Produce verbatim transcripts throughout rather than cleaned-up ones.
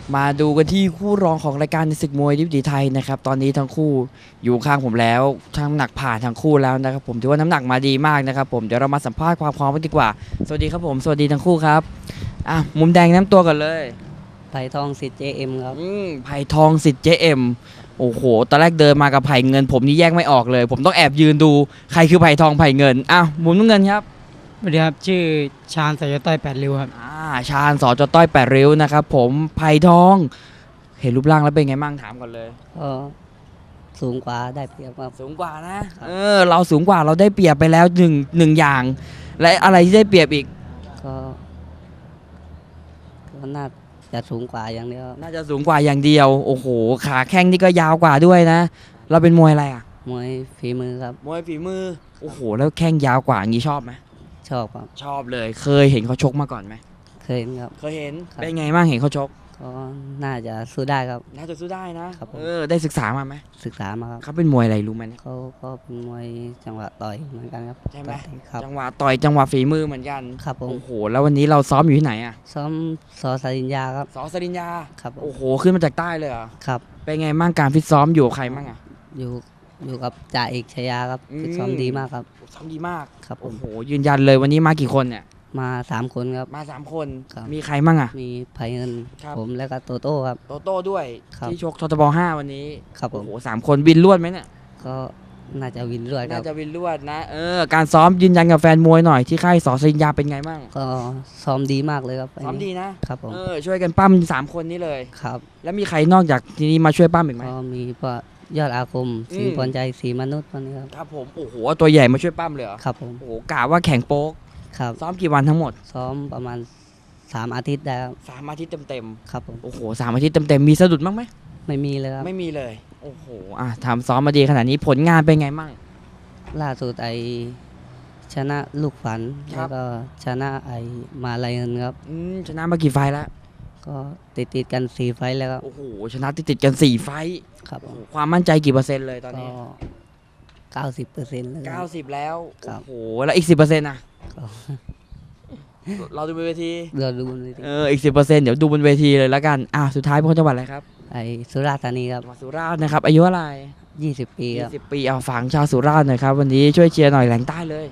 มาดูกันที่คู่รองของรายการในศึกมวยดิบดีไทยนะครับตอนนี้ทั้งคู่อยู่ข้างผมแล้วทั้งน้ำหนักผ่านทั้งคู่แล้วนะครับผมถือว่าน้ำหนักมาดีมากนะครับผมเดี๋ยวเรามาสัมภาษณ์ความพร้อมกันดีกว่าสวัสดีครับผมสวัสดีทั้งคู่ครับอ่ะมุมแดงน้ำตัวกันเลยไผ่ทองสิทธิ์ เจ เอ็ม ครับอืมไผ่ทองสิทธิ์ เจ เอ็ม โอ้โหตอนแรกเดินมากับไผ่เงินผมนี่แยกไม่ออกเลยผมต้องแอบยืนดูใครคือไผ่ทองไผ่เงินอ้าวมุมน้ำเงินครับสวัสดีครับชื่อชาญสายต้อยแปดริ้วครับอ่าชาญสจต้อยแปดริ้วนะครับผมไผ่ทองเห็นรูปร่างแล้วเป็นไงบ้างถามก่อนเลยก็สูงกว่าได้เปรียบครับสูงกว่านะเออเราสูงกว่าเราได้เปรียบไปแล้วหนึ่งหนึ่งอย่าง และอะไรที่ได้เปรียบอีกก็ก็น่าจะสูงกว่าอย่างเดียวน่าจะสูงกว่าอย่างเดียวโอ้โหขาแข้งนี่ก็ยาวกว่าด้วยนะเราเป็นมวยอะไรอ่ะมวยฝีมือครับมวยฝีมือโอ้โหแล้วแข้งยาวกว่าอย่างนี้ชอบไหมชอบครับชอบเลยเคยเห็นเขาชกมาก่อนไหมเคยเห็นครับเคยเห็นเป็นไงบ้างเห็นเขาชกก็น่าจะสู้ได้ครับน่าจะสู้ได้นะครับเออได้ศึกษามาไหมศึกษามาครับเขาเป็นมวยอะไรรู้ไหมเขาก็เป็นมวยจังหวะต่อยเหมือนกันครับใช่ไหมครับจังหวะต่อยจังหวะฝีมือเหมือนกันครับผมโอ้โหแล้ววันนี้เราซ้อมอยู่ที่ไหนอ่ะซ้อมสอสริญญาครับสอสริญญาครับโอ้โหขึ้นมาจากใต้เลยเหรอครับเป็นไงบ้างการฟิตซ้อมอยู่กับใครบ้างอ่ะอยู่อยู่กับจ่าเอกชยาครับฟิตซ้อมดีมากครับซ้อมดีมากครับโอ้โหยืนยันเลยวันนี้มากี่คนเนี่ยมาสามคนครับมาสามคนมีใครบ้างอ่ะมีไผ่เงินผมแล้วก็โตโต้ครับโตโต้ด้วยที่ชกททบห้าวันนี้ครับผมโอ้โหสามคนวินลวดไหมเนี่ยก็น่าจะวินลวดครับน่าจะวินลวดนะเออการซ้อมยืนยันกับแฟนมวยหน่อยที่ค่ายสอสริญญาเป็นไงบ้างก็ซ้อมดีมากเลยครับซ้อมดีนะครับผมเออช่วยกันปั้มสามคนนี้เลยครับแล้วมีใครนอกจากทีนี้มาช่วยปั้มอีกไหมก็มีพวกยอดอาคมสิงห์พรใจศรีมนุษย์พวกนี้ครับครับผมโอ้โหตัวใหญ่มาช่วยปั้มเลยเหรอครับผมโอ้โหกะว่าแข่งโป๊กครับซ้อมกี่วันทั้งหมดซ้อมประมาณสามอาทิตย์ได้ครับสามอาทิตย์เต็มๆครับผมโอ้โหสามอาทิตย์เต็มๆมีสะดุดบ้างไหมไม่มีเลยครับไม่มีเลยโอ้โหอ่ะทำซ้อมมาดีขนาดนี้ผลงานเป็นไงบ้างล่าสุดไอชนะลูกฝันแล้วก็ชนะไอมาลายเงินครับอืมชนะมากี่ไฟแล้วก็ติดติดกันสี่ไฟแล้วครับโอ้โหชนะติดติดกันสี่ไฟครับความมั่นใจกี่เปอร์เซ็นต์เลยตอนนี้เก้าสิบเปอร์เซ็นต์เลยเก้าสิบแล้วโอ้โหแล้วอีกสิบเปอร์เซ็นต์อ่ะเราดูบนเวทีเราดูบนเวทีเอออีกสิบเปอร์เซ็นต์เดี๋ยวดูบนเวทีเลยแล้วกันอ่ะสุดท้ายเป็นคนจังหวัดอะไรครับไอสุราษฎร์ธานีครับสุราษฎร์นะครับอายุอะไรยี่สิบปีครับยี่สิบปีเอาฝังชาวสุราษฎร์หน่อยครับวันนี้ช่วยเชียร์หน่อยแหลงใต้เลย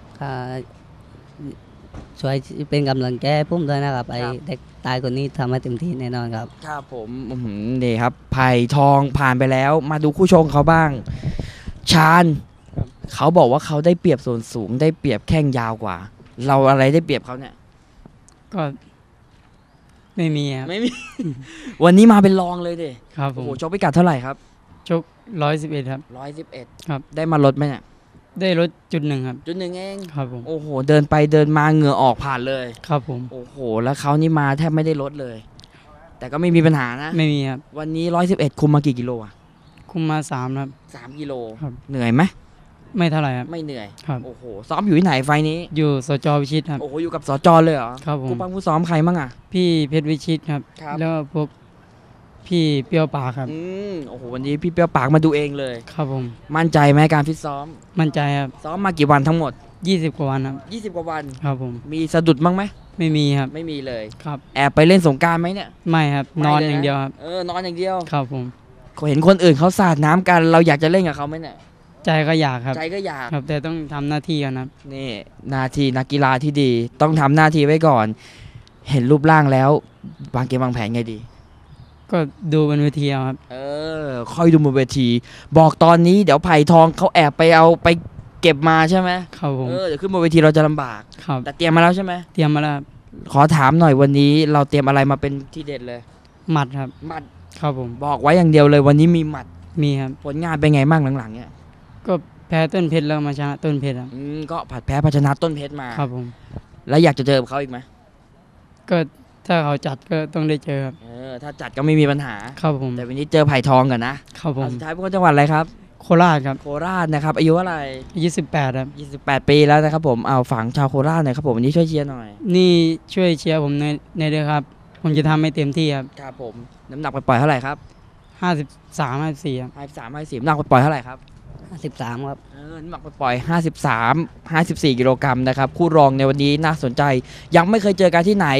ช่วยเป็นกำลังใจพุ่มด้วยนะครับไอเด็กตายคนนี้ทำให้เต็มที่แน่นอนครับครับผมนี่ครับไผ่ทองผ่านไปแล้วมาดูคู่ชงเขาบ้างชาญเขาบอกว่าเขาได้เปรียบส่วนสูงได้เปรียบแข้งยาวกว่าเราอะไรได้เปรียบเขาเนี่ยก็ไม่มีครับไม่มีวันนี้มาเป็นรองเลยดิครับผมโอ้โหชกพิกัดเท่าไหร่ครับชกร้อยสิบเอ็ดครับร้อยสิบเอ็ดครับได้มาลดไหมเนี่ยได้ลดจุดหนึ่งครับจุดหนึ่งเองครับผมโอ้โหเดินไปเดินมาเหงื่อออกผ่านเลยครับผมโอ้โหแล้วเขานี่มาแทบไม่ได้ลดเลยแต่ก็ไม่มีปัญหานะไม่มีครับวันนี้ร้อยสิบเอ็ดคุมมากี่กิโลอ่ะคุมมาสามครับสามกิโลครับเหนื่อยไหมไม่เท่าไหร่ครับไม่เหนื่อยครับโอ้โหซ้อมอยู่ที่ไหนไฟนี้อยู่สจวิชิตครับโอ้โหอยู่กับสจเลยเหรอครับผมผู้ปั้มผู้ซ้อมใครบ้างอ่ะพี่เพชรวิชิตครับแล้วพวกพี่เปรี้ยวปากครับอืมโอ้โหวันนี้พี่เปรี้ยวปากมาดูเองเลยครับผมมั่นใจไหมการฟิตซ้อมมั่นใจครับซ้อมมากี่วันทั้งหมดยี่สิบกว่าวันครับยี่สิบกว่าวันครับผมมีสะดุดบ้างไหมไม่มีครับไม่มีเลยครับแอบไปเล่นสงกรานต์ไหมเนี่ยไม่ครับนอนอย่างเดียวครับเออนอนอย่างเดียวครับผมเห็นคนอื่นเขาสาดน้ำกันเราอยากจะเล่นกับเขาไหมเนี่ยใจก็อยากครับใจก็อยากครับแต่ต้องทำหน้าที่กันครับนี่หน้าที่นักกีฬาที่ดีต้องทำหน้าที่ไว้ก่อนเห็นรูปร่างแล้ววางเกมวางแผนไงดีก็ดูบนเวทีครับเออค่อยดูบนเวทีบอกตอนนี้เดี๋ยวไผ่ทองเขาแอบไปเอาไปเก็บมาใช่ไหมครับผมเออเดี๋ยวขึ้นบนเวทีเราจะลำบากครับแต่เตรียมมาแล้วใช่ไหมเตรียมมาแล้วขอถามหน่อยวันนี้เราเตรียมอะไรมาเป็นทีเด็ดเลยหมัดครับหมัดครับผมบอกไว้อย่างเดียวเลยวันนี้มีหมัดมีครับผลงานเป็นไงบ้างหลังๆเนี่ยก็แพ้ต้นเพชรแล้วมาชนะต้นเพชรครับอืมก็ผัดแพ้พัชนะต้นเพชรมาครับผมแล้วอยากจะเจอกับเขาอีกไหมก็ถ้าเขาจัดก็ต้องได้เจอครับเออถ้าจัดก็ไม่มีปัญหาครับผมแต่วันนี้เจอไผ่ทองกันนะครับผมสุดท้ายเป็นคนจังหวัดอะไรครับโคราชครับโคราชนะครับอายุอะไรยี่สิบแปดครับยี่สิบแปดปีแล้วนะครับผมเอาฝังชาวโคราชหน่อยครับผมวันนี้ช่วยเชียร์หน่อยนี่ช่วยเชียร์ผมในในเด้อครับผมจะทำให้เต็มที่ครับครับผมน้ำหนักไปปล่อยเท่าไหร่ครับห้าสิบสามห้าสิบสี่ครับห้าสิบสามห้าสิบสี่น้ำหนักไปปล่อยเท่าไหร่ครับห้าสิบสามครับเออน้ำหนักไปปล่อยห้าสิบสาม ห้าสิบสี่กิโลกรัมนะครับคู่รองในวันนี้น่าสนใจยังไม่เคยเจอกันที่ไหน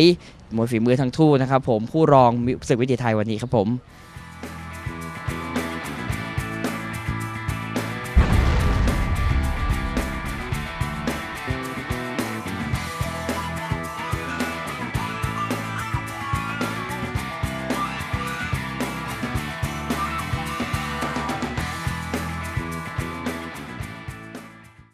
มวยฝีมือทั้งคู่นะครับผมคู่รองศึกวิถีไทยวันนี้ครับผม